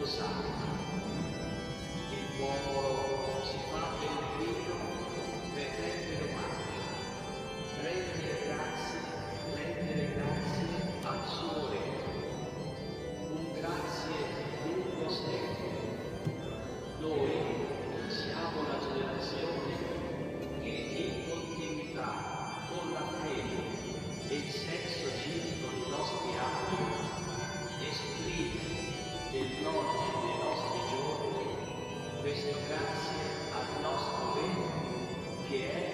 Santa. Il popolo si fa pellegrino per rendere omaggio, rendere grazie al suo Re. Un grazie lungo secolo. Noi siamo la generazione che in continuità con la fede e il senso civico dei nostri anni esprime nell'oggi dei nostri giorni questo grazie al nostro Re che è